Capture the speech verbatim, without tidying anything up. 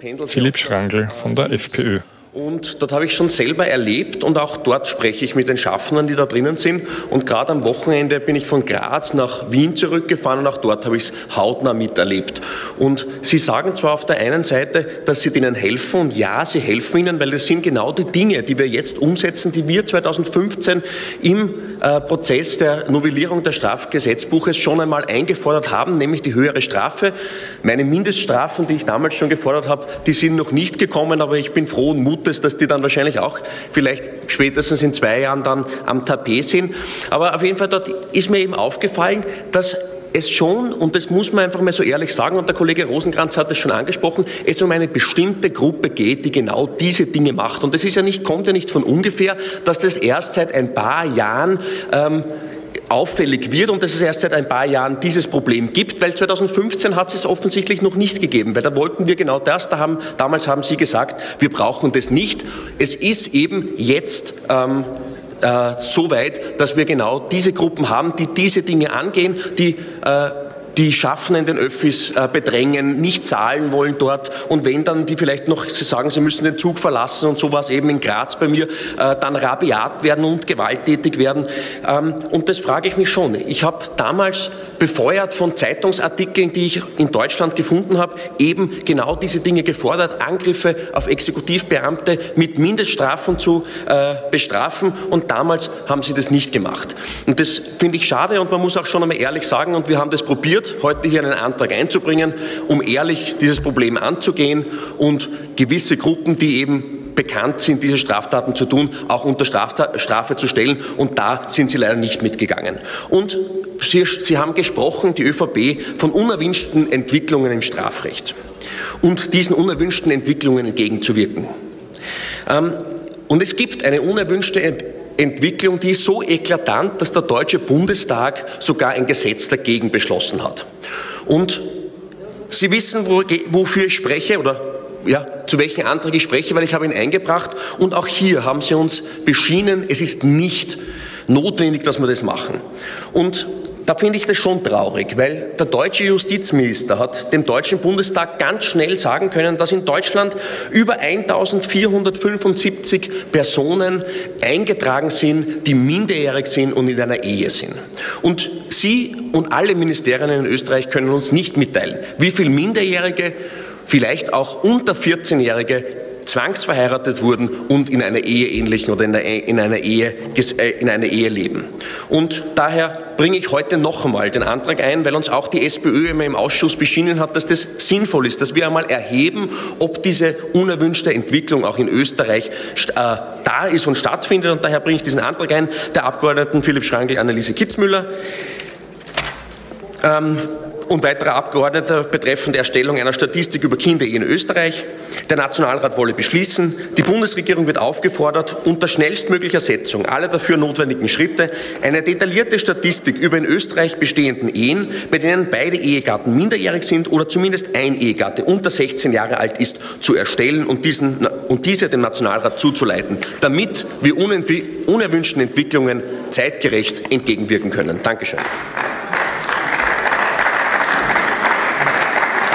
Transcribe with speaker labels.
Speaker 1: Philipp Schrangl von der FPÖ.
Speaker 2: Und dort habe ich schon selber erlebt und auch dort spreche ich mit den Schaffnern, die da drinnen sind. Und gerade am Wochenende bin ich von Graz nach Wien zurückgefahren und auch dort habe ich es hautnah miterlebt. Und sie sagen zwar auf der einen Seite, dass sie denen helfen und ja, sie helfen ihnen, weil das sind genau die Dinge, die wir jetzt umsetzen, die wir zweitausendfünfzehn im äh, Prozess der Novellierung des Strafgesetzbuches schon einmal eingefordert haben, nämlich die höhere Strafe. Meine Mindeststrafen, die ich damals schon gefordert habe, die sind noch nicht gekommen, aber ich bin froh und mutig, dass die dann wahrscheinlich auch vielleicht spätestens in zwei Jahren dann am Tapet sind. Aber auf jeden Fall dort ist mir eben aufgefallen, dass es schon, und das muss man einfach mal so ehrlich sagen, und der Kollege Rosenkranz hat es schon angesprochen, es um eine bestimmte Gruppe geht, die genau diese Dinge macht. Und das ist ja nicht, kommt ja nicht von ungefähr, dass das erst seit ein paar Jahren ähm, auffällig wird und dass es erst seit ein paar Jahren dieses Problem gibt, weil zweitausendfünfzehn hat es offensichtlich noch nicht gegeben, weil da wollten wir genau das, da haben, damals haben Sie gesagt, wir brauchen das nicht. Es ist eben jetzt ähm, äh, so weit, dass wir genau diese Gruppen haben, die diese Dinge angehen, die äh, die Schaffner in den Öffis äh, bedrängen, nicht zahlen wollen dort und wenn dann die vielleicht noch sie sagen, sie müssen den Zug verlassen und sowas eben in Graz bei mir, äh, dann rabiat werden und gewalttätig werden. Ähm, und das frage ich mich schon. Ich habe damals befeuert von Zeitungsartikeln, die ich in Deutschland gefunden habe, eben genau diese Dinge gefordert, Angriffe auf Exekutivbeamte mit Mindeststrafen zu äh, bestrafen und damals haben sie das nicht gemacht. Und das finde ich schade und man muss auch schon einmal ehrlich sagen und wir haben das probiert, heute hier einen Antrag einzubringen, um ehrlich dieses Problem anzugehen und gewisse Gruppen, die eben bekannt sind, diese Straftaten zu tun, auch unter Strafta- Strafe zu stellen. Und da sind Sie leider nicht mitgegangen. Und Sie, Sie haben gesprochen, die ÖVP, von unerwünschten Entwicklungen im Strafrecht und diesen unerwünschten Entwicklungen entgegenzuwirken. Ähm, und es gibt eine unerwünschte Ent- Entwicklung, die ist so eklatant, dass der Deutsche Bundestag sogar ein Gesetz dagegen beschlossen hat. Und Sie wissen, wo, wofür ich spreche oder ja, zu welchem Antrag ich spreche, weil ich habe ihn eingebracht und auch hier haben Sie uns beschienen, es ist nicht notwendig, dass wir das machen. Und da finde ich das schon traurig, weil der deutsche Justizminister hat dem Deutschen Bundestag ganz schnell sagen können, dass in Deutschland über eintausendvierhundertfünfundsiebzig Personen eingetragen sind, die minderjährig sind und in einer Ehe sind. Und Sie und alle Ministerien in Österreich können uns nicht mitteilen, wie viele Minderjährige, vielleicht auch unter vierzehnjährige zwangsverheiratet wurden und in einer Ehe ähnlichen oder in einer Ehe, in einer Ehe, in einer Ehe leben. Und daher bringe ich heute noch einmal den Antrag ein, weil uns auch die SPÖ immer im Ausschuss beschienen hat, dass das sinnvoll ist, dass wir einmal erheben, ob diese unerwünschte Entwicklung auch in Österreich äh, da ist und stattfindet. Und daher bringe ich diesen Antrag ein, der Abgeordneten Philipp Schrangl, Anneliese Kitzmüller. Ähm, und weiterer Abgeordneter betreffend Erstellung einer Statistik über Kinderehen in Österreich. Der Nationalrat wolle beschließen, die Bundesregierung wird aufgefordert, unter schnellstmöglicher Setzung aller dafür notwendigen Schritte eine detaillierte Statistik über in Österreich bestehenden Ehen, bei denen beide Ehegatten minderjährig sind oder zumindest ein Ehegatte unter sechzehn Jahre alt ist, zu erstellen und, diesen, und diese dem Nationalrat zuzuleiten, damit wir unerwünschten Entwicklungen zeitgerecht entgegenwirken können. Dankeschön.